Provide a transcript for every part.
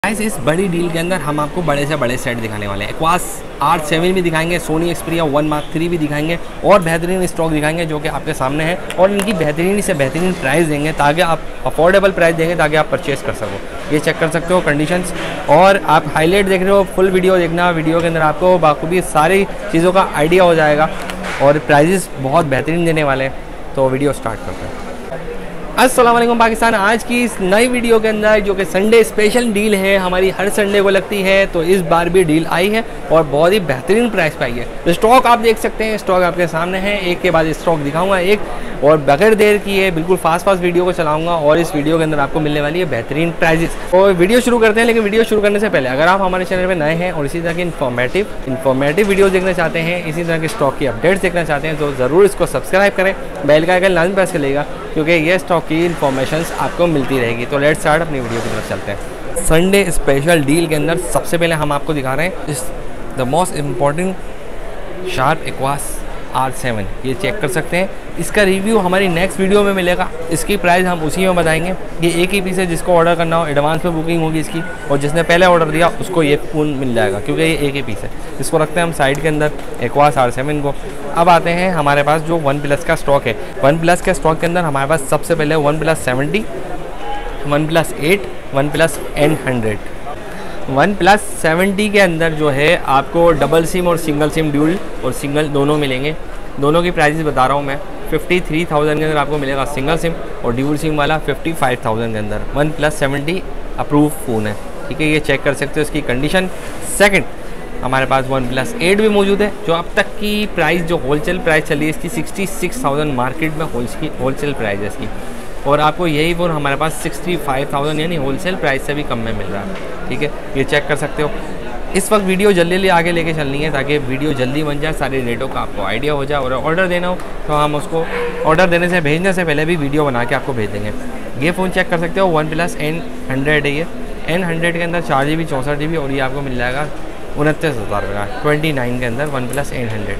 Guys इस बड़ी deal के अंदर हम आपको बड़े से बड़े सेट दिखाने वाले हैं। एक्वास R7 भी दिखाएंगे, सोनी एक्सपीरिया 1 Mark 3 भी दिखाएंगे और बेहतरीन स्टॉक दिखाएंगे जो कि आपके सामने है और इनकी बेहतरीन से बेहतरीन प्राइस देंगे ताकि आप अफोर्डेबल प्राइस देंगे ताकि आप परचेस कर सको। ये चेक कर सकते हो कंडीशंस और आप हाईलाइट देख रहे हो, फुल वीडियो देखना। वीडियो के अंदर आपको बाखूबी सारी चीज़ों का आइडिया हो जाएगा और प्राइजेस बहुत बेहतरीन देने वाले हैं। तो वीडियो स्टार्ट करते हैं। अस्सलाम वालेकुम पाकिस्तान। आज की इस नई वीडियो के अंदर जो कि संडे स्पेशल डील है, हमारी हर संडे को लगती है, तो इस बार भी डील आई है और बहुत ही बेहतरीन प्राइस पे आई है। तो स्टॉक आप देख सकते हैं, स्टॉक आपके सामने है, एक के बाद स्टॉक दिखाऊंगा एक और बगैर देर किए बिल्कुल फास्ट वीडियो को चलाऊंगा और इस वीडियो के अंदर आपको मिलने वाली है बेहतरीन प्राइजेस। और वीडियो शुरू करते हैं, लेकिन वीडियो शुरू करने से पहले अगर आप हमारे चैनल पर नए हैं और इसी तरह के इन्फॉर्मेटिव वीडियोज़ देखना चाहते हैं, इसी तरह के स्टॉक की अपडेट्स देखना चाहते हैं, तो ज़रूर इसको सब्सक्राइब करें, बेल का आइकन लाजमी प्रेस करिएगा क्योंकि ये स्टॉक की इन्फॉर्मेशंस आपको मिलती रहेगी। तो लेट्स स्टार्ट अपनी वीडियो की तरफ चलते हैं। संडे स्पेशल डील के अंदर सबसे पहले हम आपको दिखा रहे हैं इस the most important Sharp Aquos R7। ये चेक कर सकते हैं। इसका रिव्यू हमारी नेक्स्ट वीडियो में मिलेगा। इसकी प्राइस हम उसी में बताएंगे। ये एक ही पीस है, जिसको ऑर्डर करना हो एडवांस में बुकिंग होगी इसकी, और जिसने पहले ऑर्डर दिया उसको ये फ़ोन मिल जाएगा क्योंकि ये एक ही पीस है। इसको रखते हैं हम साइड के अंदर एक्वास R7 को। अब आते हैं हमारे पास जो OnePlus का स्टॉक है। OnePlus के स्टॉक के अंदर हमारे पास सबसे पहले OnePlus 70, OnePlus 8, OnePlus N100। OnePlus 70 के अंदर जो है आपको डबल सिम और सिंगल सिम ड्यूल और सिंगल दोनों मिलेंगे। दोनों की प्राइसेस बता रहा हूँ मैं। 53,000 के अंदर आपको मिलेगा सिंगल सिम और ड्यूल सिम वाला 55,000 के अंदर। OnePlus 70 अप्रूव फ़ोन है, ठीक है। ये चेक कर सकते हो इसकी कंडीशन। सेकंड हमारे पास OnePlus 8 भी मौजूद है, जो अब तक की प्राइस जो होलसेल प्राइस चली है इसकी 66,000 मार्केट में होलसेल प्राइस है इसकी, और आपको यही फ़ोन हमारे पास 65,000 यानी होलसेल प्राइस से भी कम में मिल रहा है, ठीक है। ये चेक कर सकते हो। इस वक्त वीडियो जल्दी आगे लेके चलनी है ताकि वीडियो जल्दी बन जाए, सारे रेटों का आपको आइडिया हो जाए, और ऑर्डर देना हो तो हम उसको ऑर्डर देने से भेजने से पहले भी वीडियो बना के आपको भेज देंगे। ये फ़ोन चेक कर सकते हो, OnePlus N100 है। ये N100 के अंदर 4 GB 64 GB और ये आपको मिल जाएगा 29,000 का 29 के अंदर OnePlus N100।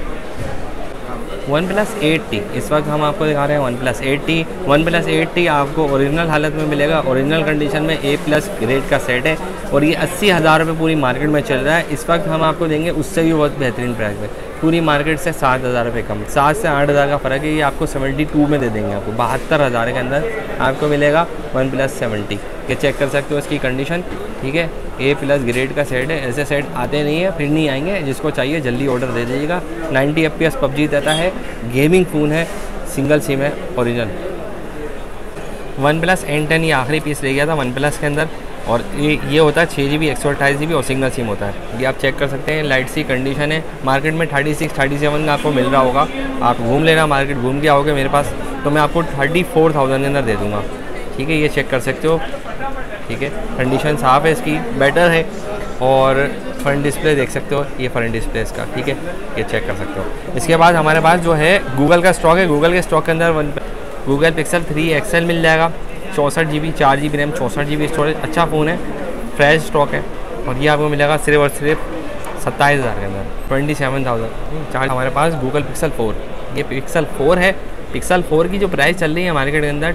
OnePlus 8T इस वक्त हम आपको दिखा रहे हैं। OnePlus 8T, OnePlus 8T आपको ओरिजिनल हालत में मिलेगा, ओरिजिनल कंडीशन में A+ ग्रेड का सेट है और ये 80,000 रुपये पूरी मार्केट में चल रहा है। इस वक्त हम आपको देंगे उससे भी बहुत बेहतरीन प्राइस में, पूरी मार्केट से 7,000 रुपये कम, 7 से 8,000 का फ़र्क है। ये आपको 72 में दे देंगे, आपको 72,000 के अंदर आपको मिलेगा OnePlus 70। ये चेक कर सकते हो इसकी कंडीशन, ठीक है। A+ ग्रेड का सेट है, ऐसे सेट आते नहीं है, फिर नहीं आएंगे। जिसको चाहिए जल्दी ऑर्डर दे दीजिएगा। 90 FPS PUBG देता है, गेमिंग फ़ोन है, सिंगल सिम है, ओरिजिनल। OnePlus N10 ये आखिरी पीस ले गया था OnePlus के अंदर, और ये होता है 6 GB 128 GB और सिंगल सिम होता है। ये आप चेक कर सकते हैं। लाइट सी कंडीशन है, मार्केट में 36-37 का आपको मिल रहा होगा। आप घूम लेना, मार्केट घूम के आओगे मेरे पास तो मैं आपको 34,000 के अंदर दे दूँगा, ठीक है। ये चेक कर सकते हो, ठीक है। कंडीशन साफ़ है इसकी, बेटर है। और फ्रंट डिस्प्ले देख सकते हो, ये फ्रंट डिस्प्ले इसका, ठीक है। ये चेक कर सकते हो। इसके बाद हमारे पास जो है गूगल का स्टॉक है। गूगल के स्टॉक के अंदर Google Pixel 3 XL मिल जाएगा, 64 GB 4 GB RAM 64 GB storage. अच्छा फ़ोन है, फ्रेश स्टॉक है और ये आपको मिलेगा सिर्फ और सिर्फ 27,000 के अंदर, 27,000। हमारे पास Google Pixel 4, ये Pixel 4 है। Pixel 4 की जो प्राइस चल रही है मार्केट के अंदर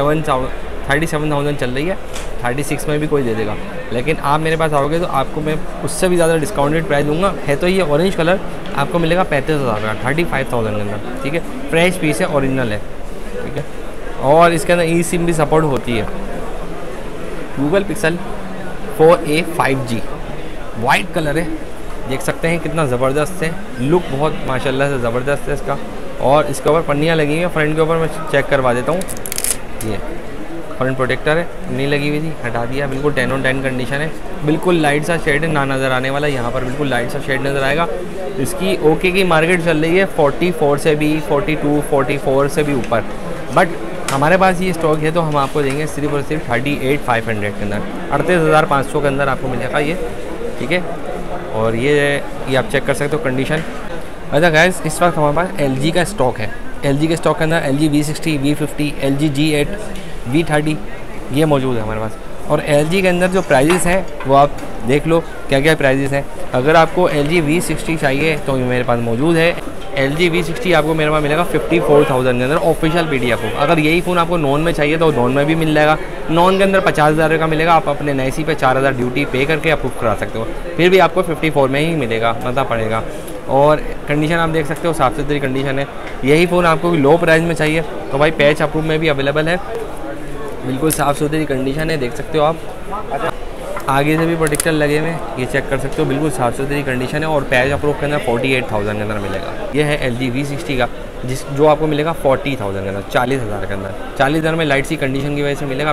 37,000 चल रही है। 36 में भी कोई दे देगा, लेकिन आप मेरे पास आओगे तो आपको मैं उससे भी ज़्यादा डिस्काउंटेड प्राइस दूंगा। है तो ये ऑरेंज कलर आपको मिलेगा 35,000 का, 35,000 के अंदर, ठीक है। फ्रेश पीस है, ओरिजिनल है, ठीक है। और इसके अंदर eSIM भी सपोर्ट होती है। Google Pixel 4a 5G white colour है, देख सकते हैं कितना ज़बरदस्त है। लुक बहुत माशाल्लाह से ज़बरदस्त है इसका। और इसके ऊपर पन्नियाँ लगी हुई हैं, फ्रंट के ऊपर मैं चेक करवा देता हूँ। ये फ्रंट प्रोटेक्टर है, नहीं लगी हुई थी, हटा दिया। बिल्कुल 10 on 10 कंडीशन है, बिल्कुल लाइट सा शेड है, ना नज़र आने वाला। यहाँ पर बिल्कुल लाइट सा शेड नज़र आएगा। इसकी ओके की मार्केट चल रही है 44 से भी, 42, 44 से भी ऊपर, बट हमारे पास ये स्टॉक है तो हम आपको देंगे सिर्फ और सिर्फ 38,500 के अंदर, 38,500 के अंदर आपको मिलेगा ये, ठीक है। और ये आप चेक कर सकते हो कंडीशन। अच्छा गाइस, इस वक्त हमारे पास LG का स्टॉक है। LG के स्टॉक के अंदर LG V60, V50, LG G8, V30 ये मौजूद है हमारे पास। और LG के अंदर जो प्राइजेस हैं वो आप देख लो क्या क्या प्राइजेस हैं। अगर आपको LG V60 चाहिए तो ये मेरे पास मौजूद है। LG V60 आपको मेरे पास मिलेगा 54,000 के अंदर ऑफिशियल PDF हो। अगर यही फ़ोन आपको नॉन में चाहिए तो नॉन में भी मिल जाएगा। नॉन के अंदर 50,000 का मिलेगा, आप अपने नैसी पे 4,000 ड्यूटी पे करके अप्रूव करा सकते हो, फिर भी आपको 54 में ही मिलेगा, मतलब पड़ेगा। और कंडीशन आप देख सकते हो साफ़ सुथरी कंडीशन है। यही फ़ोन आपको भी लो प्राइस में चाहिए तो भाई पैच अप्रूव में भी अवेलेबल है, बिल्कुल साफ़ सुथरी कंडीशन है, देख सकते हो आप। आगे से भी प्रोटेक्टर लगे हुए हैं, ये चेक कर सकते हो, बिल्कुल साफ़ सुथरी कंडीशन है। और पैच अप्रूव के अंदर 48,000 के अंदर मिलेगा। ये है LG V60 का, जो आपको मिलेगा 40,000 के अंदर, 40,000 के अंदर। 40,000 में लाइट सी कंडीशन की वजह से मिलेगा।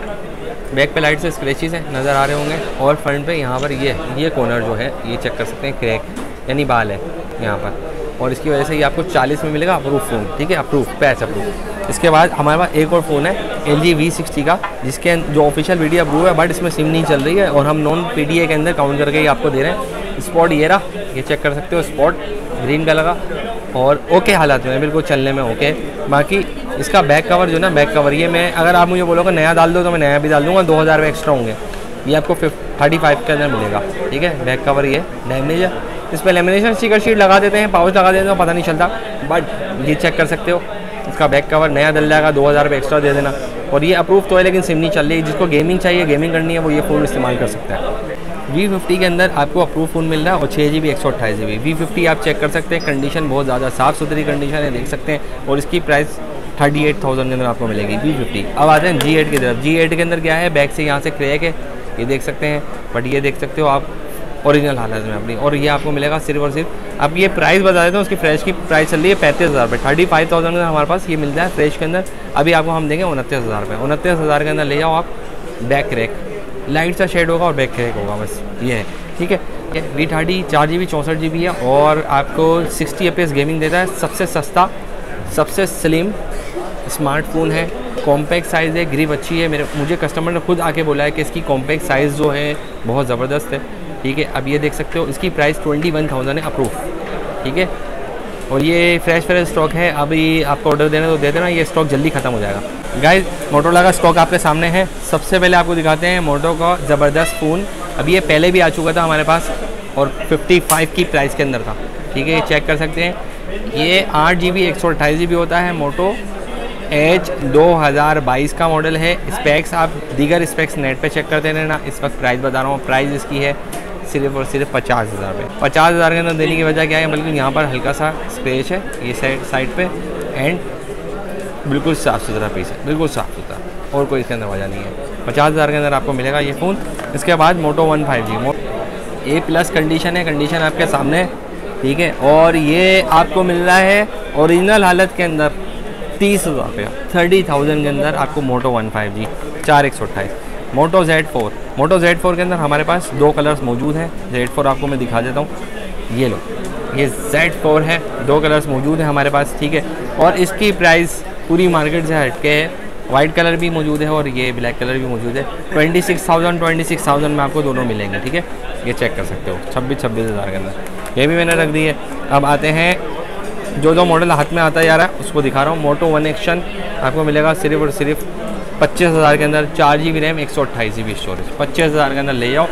बैक पे लाइट से स्क्रैचेस है नज़र आ रहे होंगे। और फ्रंट पे यहाँ पर ये कॉर्नर जो है ये चेक कर सकते हैं, क्रैक यानी बाल है यहाँ पर, और इसकी वजह से ये आपको 40 में मिलेगा अप्रूव फ़ोन, ठीक है, अप्रूव, पैच अप्रूव। इसके बाद हमारे पास एक और फ़ोन है LG V60 का, जिसके जो ऑफिशियल वीडियो अप्रूव है, बट इसमें सिम नहीं चल रही है और हम नॉन PDA के अंदर काउंट करके ही आपको दे रहे हैं। स्पॉट ये रहा, ये चेक कर सकते हो, स्पॉट ग्रीन कलर का और ओके हालात में, बिल्कुल चलने में ओके। बाकी इसका बैक कवर जो ना, बैक कवर ये मैं, अगर आप मुझे बोलोगे नया डाल दो तो मैं नया भी डाल दूँगा, 2,000 रुपये एक्स्ट्रा होंगे। ये आपको 35 के अंदर मिलेगा, ठीक है। बैक कवर ये डैमेज है, इस पर लेमिनेशन स्टिकर शीट लगा देते हैं, पाउच लगा देते हैं तो पता नहीं चलता, बट ये चेक कर सकते हो। इसका बैक कवर नया डल जाएगा, 2,000 रुपये एक्स्ट्रा दे देना। और ये अप्रूव तो है लेकिन सिम नहीं चल रही, जिसको गेमिंग चाहिए, गेमिंग करनी है, वो ये फ़ोन इस्तेमाल कर सकता है। V50 के अंदर आपको अप्रूव फ़ोन मिल रहा है और 6GB 128GB। V50 आप चेक कर सकते हैं, कंडीशन बहुत ज़्यादा साफ़ सुथरी कंडीशन है, देख सकते हैं। और इसकी प्राइस 38,000 के अंदर आपको मिलेगी V50। अब आते हैं G8 की तरफ। G8 के अंदर क्या है, बैक से यहाँ से क्रैक है, ये देख सकते हैं, बट ये देख सकते हो आप ओरिजिनल हालत में अपनी। और ये आपको मिलेगा सिर्फ और सिर्फ, अब ये प्राइस बता देते हैं, उसकी फ्रेश की प्राइस चल रही है 35,000 रुपये। 35,000 के अंदर हमारे पास ये मिलता है फ्रेश के अंदर। अभी आपको हम देंगे 29,000 रुपये। 29,000 के अंदर ले जाओ आप। बैक क्रैक लाइट सा शेड होगा और बैक क्रैक होगा, बस ये है, ठीक है। V30 4GB 64GB है और आपको 60 FPS गेमिंग देता है। सबसे सस्ता, सबसे स्लिम स्मार्टफोन है, कॉम्पैक्ट साइज़ है, ग्रिप अच्छी है। मुझे कस्टमर ने खुद आके बोला है कि इसकी कॉम्पैक्ट साइज़ जो है बहुत ज़बरदस्त है, ठीक है। अब ये देख सकते हो, इसकी प्राइस 21,000 है अप्रूव, ठीक है। और ये फ्रेश स्टॉक है, अभी आपको ऑर्डर देना तो दे देना, ये स्टॉक जल्दी ख़त्म हो जाएगा। गाइस मोटोरोला का स्टॉक आपके सामने है। सबसे पहले आपको दिखाते हैं मोटो का ज़बरदस्त फ़ोन। अभी ये पहले भी आ चुका था हमारे पास और 55 की प्राइस के अंदर था, ठीक है। ये चेक कर सकते हैं, ये 8GB 128GB होता है। मोटो H 2022 का मॉडल है। स्पेक्स आप दीगर स्पेक्स नेट पे चेक करते रहना। इस वक्त प्राइस बता रहा हूँ, प्राइस इसकी है सिर्फ और सिर्फ 50,000 रुपये। 50,000 के अंदर देने की वजह क्या है, बल्कि यहाँ पर हल्का सा स्क्रैच है ये साइड पे, एंड बिल्कुल साफ़ सुथरा पीस है, बिल्कुल साफ़ सुथरा, और कोई इसके अंदर वजह नहीं है। 50,000 के अंदर आपको मिलेगा ये फ़ोन। इसके बाद मोटो 15G A+ कंडीशन है, कंडीशन आपके सामने, ठीक है। और ये आपको मिल रहा है ओरिजिनल हालत के अंदर 30,000 रुपये। 30,000 के अंदर आपको मोटो 15G 4128। मोटो Z4 के अंदर हमारे पास 2 कलर्स मौजूद हैं। Z4 आपको मैं दिखा देता हूँ, ये लो, ये Z4 है, 2 कलर्स मौजूद हैं हमारे पास, ठीक है। और इसकी प्राइस पूरी मार्केट से हटके है। वाइट कलर भी मौजूद है और ये ब्लैक कलर भी मौजूद है। 26,000 में आपको दोनों मिलेंगे, ठीक है। ये चेक कर सकते हो, 26,000 के अंदर ये भी मैंने रख दी है। अब आते हैं जो मॉडल हाथ में आता जा रहा है उसको दिखा रहा हूँ। मोटो वन एक्शन आपको मिलेगा सिर्फ और सिर्फ 25,000 के अंदर। 4GB रैम 128GB स्टोरेज, 25,000 के अंदर ले जाओ।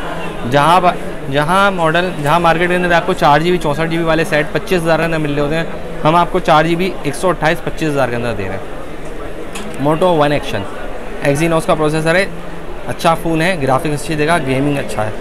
जहाँ मार्केट के अंदर आपको 4GB 64GB वाले सेट 25,000 के अंदर मिल रहे होते हैं, हम आपको 4GB 128 25,000 के अंदर दे रहे हैं। मोटो वन एक्शन एक्जीनोस का प्रोसेसर है, अच्छा फ़ोन है, ग्राफिक्स अच्छी देगा, गेमिंग अच्छा है।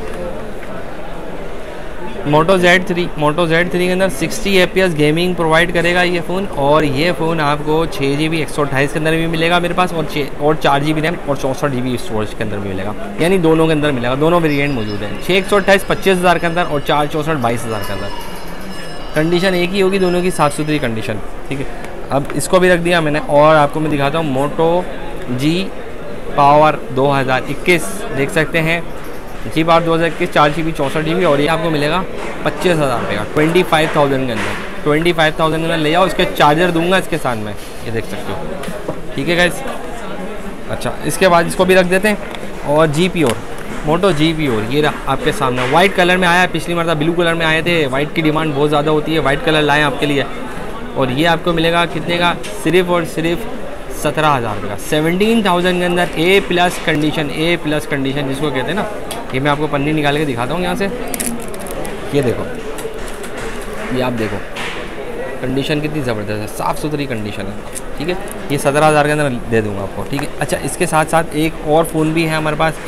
मोटो Z3 के अंदर 60 FPS गेमिंग प्रोवाइड करेगा ये फ़ोन। और ये फ़ोन आपको 6GB 128 के अंदर भी मिलेगा मेरे पास, और 4GB रैम और 64GB स्टोरेज के अंदर भी मिलेगा, यानी दोनों के अंदर मिलेगा। दोनों वेरिएंट मौजूद हैं, 6 128 25,000 के अंदर और 4 64 22,000 के अंदर। कंडीशन एक ही होगी दोनों की, साफ़ सुथरी कंडीशन, ठीक है। अब इसको भी रख दिया मैंने और आपको मैं दिखाता हूँ मोटो G पावर 2021 देख सकते हैं। G पावर 2021 4GB 64GB और ये आपको मिलेगा 25,000 रुपये का, 25,000 के अंदर। 25,000 के अंदर ले जाओ। इसके चार्जर दूंगा इसके साथ में, ये देख सकते हो, ठीक है गाइस। अच्छा, इसके बाद इसको भी रख देते हैं। और G Pure मोटो G Pure ये रहा आपके सामने, वाइट कलर में आया है। पिछली मरतबा ब्लू कलर में आए थे, वाइट की डिमांड बहुत ज़्यादा होती है, वाइट कलर लाएँ आपके लिए। और ये आपको मिलेगा कितने का, सिर्फ और सिर्फ 17,000 रुपये का। 17,000 के अंदर A+ कंडीशन जिसको कहते हैं ना। ये मैं आपको पन्नी निकाल के दिखाता हूँ यहाँ से, ये देखो, ये आप देखो, कंडीशन कितनी ज़बरदस्त है, साफ़ सुथरी कंडीशन है, ठीक है। ये 17,000 के अंदर दे दूँगा आपको, ठीक है। अच्छा, इसके साथ साथ एक और फ़ोन भी है हमारे पास,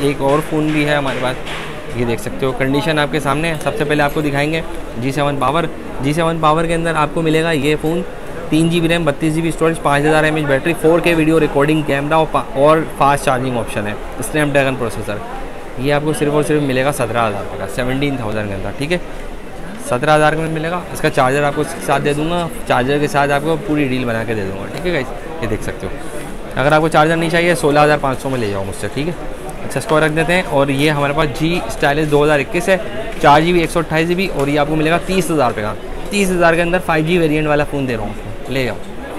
ये देख सकते हो, कंडीशन आपके सामने है। सबसे पहले आपको दिखाएंगे G7 पावर के अंदर आपको मिलेगा ये phone 3 GB RAM, 32 GB storage, 5000 mAh battery, 4K video recording camera और फास्ट चार्जिंग ऑप्शन है, स्नैपड्रैगन प्रोसेसर। ये आपको सिर्फ और सिर्फ मिलेगा 17,000 रुपये का, 17,000 के अंदर, ठीक है। 17,000 में मिलेगा। इसका चार्जर आपको इसके साथ दे दूँगा, चार्जर के साथ आपको पूरी डील बना के दे दूँगा, ठीक है गाइस। ये देख सकते हो। अगर आपको चार्जर नहीं चाहिए 16,500 में ले जाओ मुझसे, ठीक है। अच्छा, स्टोर रख देते हैं। और ये हमारे पास G Stylus 2021 है, 4 GB 128 GB, और ये आपको मिलेगा 30,000 रुपये का। 30,000 के अंदर 5G वेरिएंट वाला फ़ोन दे रहा हूँ, ले जाओ।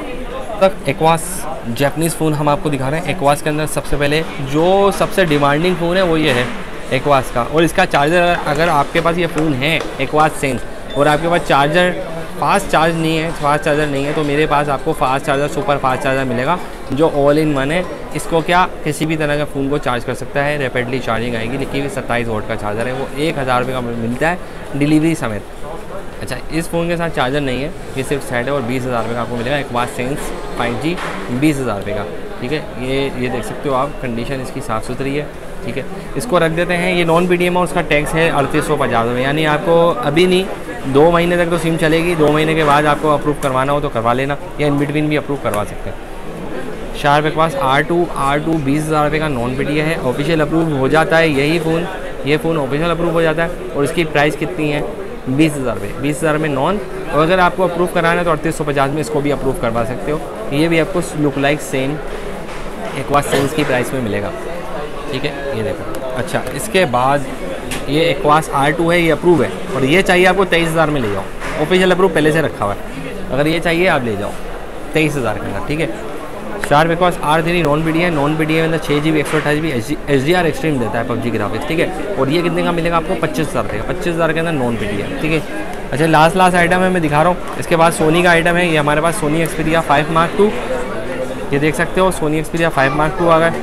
तक एक्वास जैपनीज़ फ़ोन हम आपको दिखा रहे हैं। एक्वास के अंदर सबसे पहले जो सबसे डिमांडिंग फ़ोन है वो ये है एक्वास का। और इसका चार्जर, अगर आपके पास ये फ़ोन है एक्वास सेंस और आपके पास फास्ट चार्जर नहीं है, तो मेरे पास आपको fast charger, super fast charger मिलेगा जो ऑल इन वन है। इसको क्या किसी भी तरह का फ़ोन को चार्ज कर सकता है, रैपिडली चार्जिंग आएगी। लेकिन 27 वोल्ट का चार्जर है, वो 1,000 रुपये का मिलता है डिलीवरी समेत। अच्छा, इस फ़ोन के साथ चार्जर नहीं है, ये सिर्फ सेट है, और 20,000 रुपये का आपको मिलेगा एक्वास सेंस 5G, 20,000 रुपये का, ठीक है। ये देख सकते हो आप, कंडीशन इसकी साफ़ सुथरी है, ठीक है। इसको रख देते हैं। ये नॉन PDM है, उसका टैक्स है 3850 रुपये, यानी आपको अभी नहीं 2 महीने तक तो सिम चलेगी। 2 महीने के बाद आपको अप्रूव करवाना हो तो करवा लेना, या इन बिटवीन भी अप्रूव करवा सकते हैं। शार्प एक्वास R2 20,000 रुपये का नॉन PDM है, ऑफिशियल अप्रूव हो जाता है ये फ़ोन ऑफिशियल अप्रूव हो जाता है। और इसकी प्राइस कितनी है? 20,000 रुपये, 20,000 में नॉन। और अगर आपको अप्रूव कराना है तो 3850 में इसको भी अप्रूव करवा सकते हो। ये भी आपको look like same Aquos sense की प्राइस में मिलेगा, ठीक है। ये देखो। अच्छा, इसके बाद ये एक्वास R2 है, ये अप्रूव है, और ये चाहिए आपको 23,000 में ले जाओ। ऑफिशियल अप्रूव पहले से रखा हुआ है, अगर ये चाहिए आप ले जाओ 23,000 के अंदर, ठीक है। Sharp aqueous R3 non PDM के अंदर 6 GB 128 GB HDR एक्सट्रीम देता है PUBG ग्राफिक्स, ठीक है। और ये कितने का मिलेगा आपको? 25,000 रुपये का, 25,000 के अंदर नॉन PDM, ठीक है। अच्छा, लास्ट आइटम है मैं दिखा रहा हूँ। इसके बाद सोनी का आइटम है, ये हमारे पास सोनी Xperia 5 Mark II, ये देख सकते हो। सोनी Xperia 5 Mark II आ गए।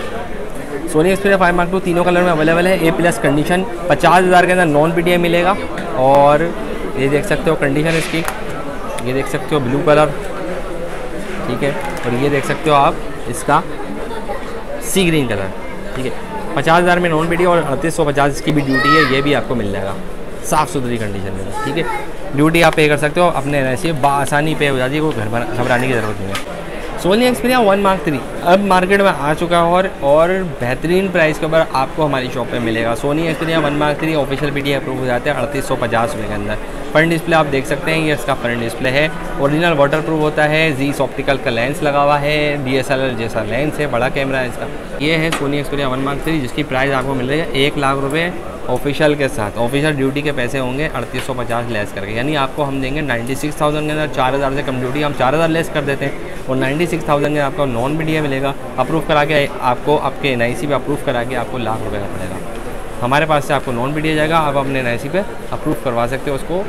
सोनी Xperia 5 Mark II तीनों कलर में अवेलेबल है, A+ कंडीशन, 50,000 के अंदर नॉन PDM मिलेगा। और ये देख सकते हो कंडीशन इसकी, ये देख सकते हो ब्लू कलर, ठीक है। और ये देख सकते हो आप इसका सी ग्रीन कलर, ठीक है। 50,000 में नॉन PDM, और 3850 इसकी भी ड्यूटी है, ये भी आपको मिल जाएगा साफ़ सुथरी कंडीशन में, ठीक है। ड्यूटी आप पे कर सकते हो अपने ऐसे बआसानी पे हो जाती है, कोई घबराने की ज़रूरत नहीं है। सोनी Xperia 1 Mark III अब मार्केट में आ चुका है, और बेहतरीन प्राइस के ऊपर आपको हमारी शॉप पे मिलेगा। Sony Xperia 1 Mark III official PDM approve हो जाते हैं 3850 रुपये के अंदर। फ्रंट डिस्प्ले आप देख सकते हैं, ये इसका फ्रंट डिस्प्ले है, ओरिजिनल वाटर प्रूफ होता है। Zeiss ऑप्टिकल का लेंस लगा हुआ है, DSLR जैसा लेंस है, बड़ा कैमरा है इसका। ये है सोनी Xperia 1 Mark III, जिसकी प्राइस आपको मिल रही है 1 लाख रुपये ऑफिशियल के साथ। ऑफिशियल ड्यूटी के पैसे होंगे 3850 लेस करके, यानी आपको हम देंगे 96,000 के अंदर। 4,000 से कम ड्यूटी हम 4,000 लेस कर देते हैं, और 96,000 के आपको नॉन PDM मिलेगा। अप्रूव करा के आपको आपके NIC पे अप्रूव करा के आपको लाख रुपये का पड़ेगा। हमारे पास से आपको नॉन PDM जाएगा, आप अपने NIC पे अप्रूव करवा सकते हो उसको।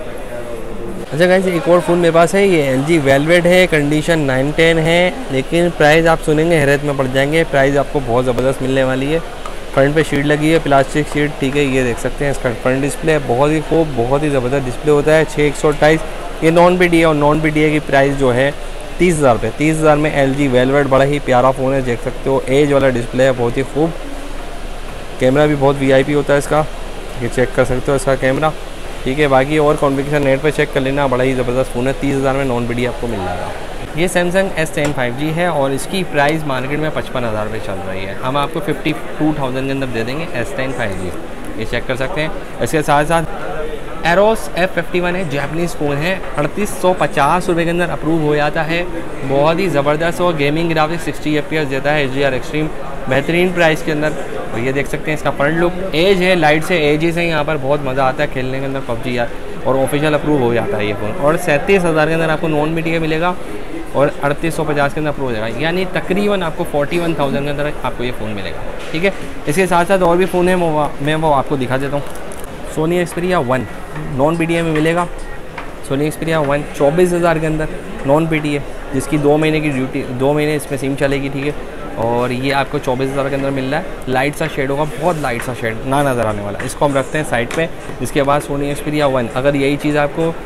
अच्छा गाइस, एक और फ़ोन मेरे पास है, ये LG वेलवेट है, कंडीशन 910 है, लेकिन प्राइस आप सुनेंगे हैरत में पड़ जाएंगे। प्राइस आपको बहुत ज़बरदस्त मिलने वाली है। फ्रंट पे शीट लगी है, प्लास्टिक शीट, ठीक है। ये देख सकते हैं इसका फ्रंट डिस्प्ले, बहुत ही खूब, बहुत ही ज़बरदस्त डिस्प्ले होता है। 6/128 ये नॉन PDM, और नॉन PDM की प्राइस जो है 30,000 रुपये। 30,000 में LG वेलवेट, बड़ा ही प्यारा फ़ोन है, देख सकते हो। एज वाला डिस्प्ले है, बहुत ही खूब। कैमरा भी बहुत VIP होता है इसका, ये चेक कर सकते हो इसका कैमरा, ठीक है। बाकी और कॉन्फ़िगरेशन नेट पे चेक कर लेना, बड़ा ही ज़बरदस्त फ़ोन है। 30,000 में नॉन PDM आपको मिल जाएगा। ये सैमसंग S10 5G है, और इसकी प्राइस मार्केट में 55,000 रुपये चल रही है। हम आपको 52,000 के अंदर दे देंगे S10 5G, ये चेक कर सकते हैं। इसके साथ साथ एरोस F51 है, जैपनीज़ फ़ोन है, 3850 रुपये के अंदर अप्रूव हो जाता है। बहुत ही ज़बरदस्त, और गेमिंग ग्राफिक्स 60 FPS देता है, HDR एक्सट्रीम, बेहतरीन प्राइस के अंदर। और ये देख सकते हैं इसका फ्रंट लुक, एज है, लाइट से एज से यहाँ पर बहुत मज़ा आता है खेलने के अंदर PUBG यार, और ऑफिशियल अप्रूव हो जाता है ये फ़ोन। और 37,000 के अंदर आपको नॉन PDM मिलेगा, और 3850 के अंदर अप्रूव हो जाएगा, यानी तकरीबन आपको 41,000 के अंदर आपको ये फ़ोन मिलेगा, ठीक है। इसके साथ साथ और भी फ़ोन है, मैं वो आपको दिखा देता हूँ। सोनी Xperia 1 नॉन PDM में मिलेगा। सोनी Xperia 1 24,000 के अंदर नॉन PDM, जिसकी 2 महीने की ड्यूटी, 2 महीने इसमें सिम चलेगी, ठीक है। और ये आपको 24,000 के अंदर मिल रहा है। लाइट सा शेड होगा, बहुत लाइट सा शेड ना नज़र आने वाला, इसको हम रखते हैं साइड पे। इसके बाद सोनी Xperia 1, अगर यही चीज़ आपको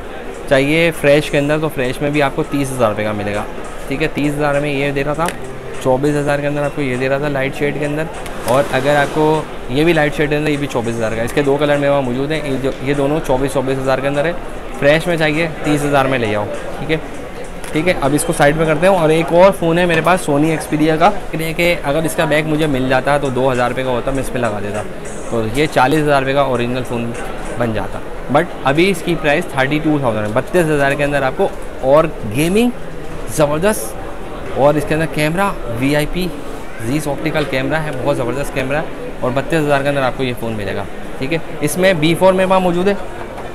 चाहिए फ्रेश के अंदर, तो फ्रेश में भी आपको 30,000 रुपये का मिलेगा। ठीक है, 30,000 में ये दे रहा था, 24,000 के अंदर आपको ये दे रहा था लाइट शेड के अंदर, और अगर आपको ये भी लाइट शेड के अंदर, ये भी 24,000 का। इसके 2 कलर मेरे वहाँ मौजूद हैं, ये दोनों 24,000 के अंदर है। फ्रेश में चाहिए 30,000 में ले जाओ। ठीक है, ठीक है। अब इसको साइड में करते हैं। और एक और फ़ोन है मेरे पास सोनी एक्सपीरिया का, कि अगर इसका बैग मुझे मिल जाता तो 2,000 रुपये का होता, मैं इस पर लगा देता, तो ये 40,000 रुपये का ओरिजिनल फ़ोन बन जाता। बट अभी इसकी प्राइस 32,000 है, 32,000 के अंदर आपको, और गेमिंग ज़बरदस्त, और इसके अंदर camera VIP Zeiss optical camera है, बहुत ज़बरदस्त कैमरा है, और 32,000 के अंदर आपको ये फ़ोन मिलेगा। ठीक है, इसमें B4 मेरे पास मौजूद है,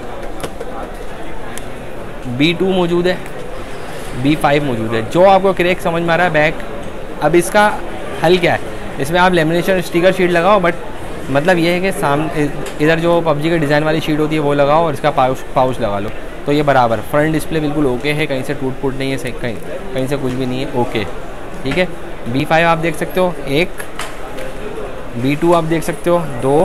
B2 मौजूद है, B5 मौजूद है। जो आपको क्रैक समझ में आ रहा है बैग, अब इसका हल क्या है, इसमें आप लेमिनेशन स्टिकर शीट लगाओ, बट मतलब ये है कि सामने इधर जो PUBG के डिज़ाइन वाली शीट होती है वो लगाओ, और इसका पाउच लगा लो, तो ये बराबर। फ्रंट डिस्प्ले बिल्कुल ओके है, कहीं से टूट फूट नहीं है, कहीं से कुछ भी नहीं है, ओके। ठीक है, B5 आप देख सकते हो 1, B2 आप देख सकते हो 2,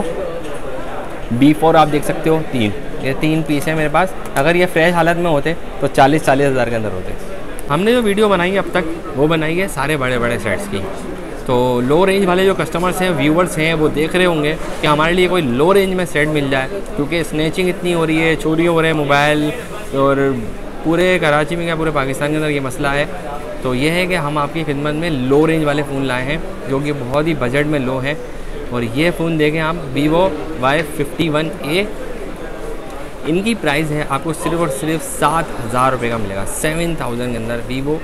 B4 आप देख सकते हो 3। ये 3 पीस है मेरे पास। अगर ये फ्रेश हालत में होते तो 40,000 के अंदर होते। हमने जो वीडियो बनाई है अब तक, वो बनाई है सारे बड़े बड़े सेट्स की। तो लो रेंज वाले जो कस्टमर्स हैं, व्यूवर्स हैं, वो देख रहे होंगे कि हमारे लिए कोई लो रेंज में सेट मिल जाए, क्योंकि स्नैचिंग इतनी हो रही है, चोरी हो रहे हैं मोबाइल, और पूरे कराची में क्या पूरे पाकिस्तान के अंदर ये मसला है। तो ये है कि हम आपकी खिदमत में लो रेंज वाले फ़ोन लाए हैं, जो कि बहुत ही बजट में लो है। और ये फ़ोन देखें आप, Vivo Y51A, इनकी प्राइस है आपको सिर्फ और सिर्फ 7,000 रुपये का मिलेगा, 7,000 के अंदर Vivo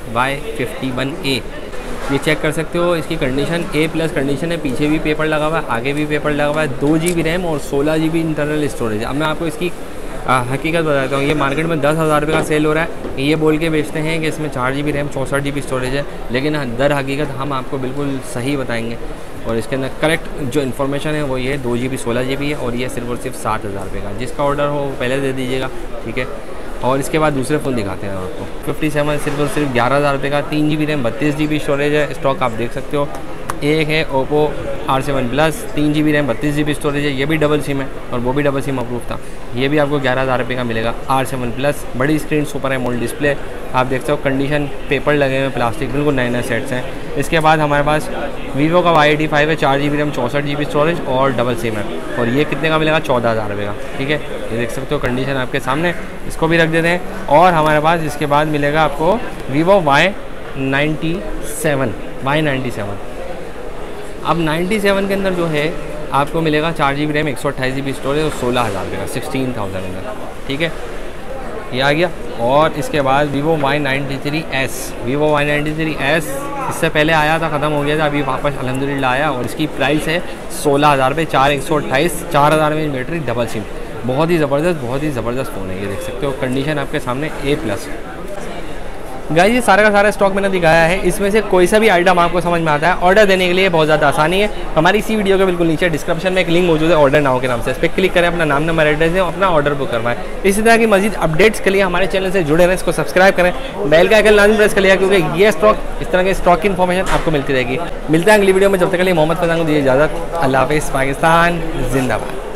Y51A। ये चेक कर सकते हो, इसकी कंडीशन A+ कंडीशन है, पीछे भी पेपर लगा हुआ है, आगे भी पेपर लगा हुआ है, 2 GB रैम और 16 GB इंटरनल स्टोरेज है। अब मैं आपको इसकी हकीकत बताता हूँ। ये मार्केट में 10,000 रुपये का सेल हो रहा है, ये बोल के बेचते हैं कि इसमें 4 GB रैम 64 GB स्टोरेज है, लेकिन दर हकीकत हम आपको बिल्कुल सही बताएंगे। और इसके अंदर करेक्ट जो इन्फॉर्मेशन है वो ये 2 GB 16 GB है, और ये सिर्फ और सिर्फ 7,000 रुपये का। जिसका ऑर्डर हो वो पहले दे दीजिएगा। ठीक है, और इसके बाद दूसरे फ़ोन दिखाते हैं आपको। 57 सिर्फ और सिर्फ 11,000 रुपये का, 3 GB रैम 32 GB स्टोरेज है, स्टॉक आप देख सकते हो। एक है Oppo R7 Plus, 3 GB RAM 32 GB storage है, ये भी डबल सिम है, और वो भी डबल सिम अप्रूव था। ये भी आपको 11,000 रुपये का मिलेगा, R7 Plus, बड़ी स्क्रीन, सुपर एमोलेड डिस्प्ले, आप देख सकते हो। कंडीशन, पेपर लगे हुए प्लास्टिक, बिल्कुल नए नए सेट्स हैं। इसके बाद हमारे पास Vivo का Y85 है, 4 GB रैम 64 GB स्टोरेज और डबल सिम है, और ये कितने का मिलेगा, 14,000 रुपये का। ठीक है, ये देख सकते हो, कंडीशन आपके सामने, इसको भी रख देते हैं। और हमारे पास इसके बाद मिलेगा आपको Vivo Y97। अब 97 के अंदर जो है आपको मिलेगा 4 GB रैम 128 GB स्टोरेज और 16,000 रुपये का, 16,000 के अंदर। ठीक है, ये आ गया। और इसके बाद Vivo Y93S, इससे पहले आया था, ख़त्म हो गया था, अभी वापस अल्हम्दुलिल्लाह आया, और इसकी प्राइस है 16,000 रुपये, 4,128, 4,000 में बैटरी, डबल सिम, बहुत ही ज़बरदस्त फ़ोन है। ये देख सकते हो, कंडीशन आपके सामने A+। गाइस, ये सारा का सारा स्टॉक मैंने दिखाया है, इसमें से कोई सा भी आइटम आपको समझ में आता है, ऑर्डर देने के लिए बहुत ज़्यादा आसानी है। हमारी इसी वीडियो के बिल्कुल नीचे डिस्क्रिप्शन में एक लिंक मौजूद है ऑर्डर नाउ के नाम से, इस पर क्लिक करें, अपना नाम, नंबर, एड्रेस है, अपना ऑर्डर बुक करवाएं। इसी तरह की मजीद अपडेट्स के लिए हमारे चैनल से जुड़े रहें, इसको सब्सक्राइब करें, बेल का आइकन लाजमी प्रेस कर लिया, क्योंकि ये स्टॉक, इस तरह के स्टॉक की इन्फॉर्मेशन आपको मिलती रहेगी। मिलता है अगली वीडियो में, जब तक के लिए मोहम्मद फैज़ान को दीजिए इजाज़त। अल्लाह हाफ़िज़। पाकिस्तान जिंदाबाद।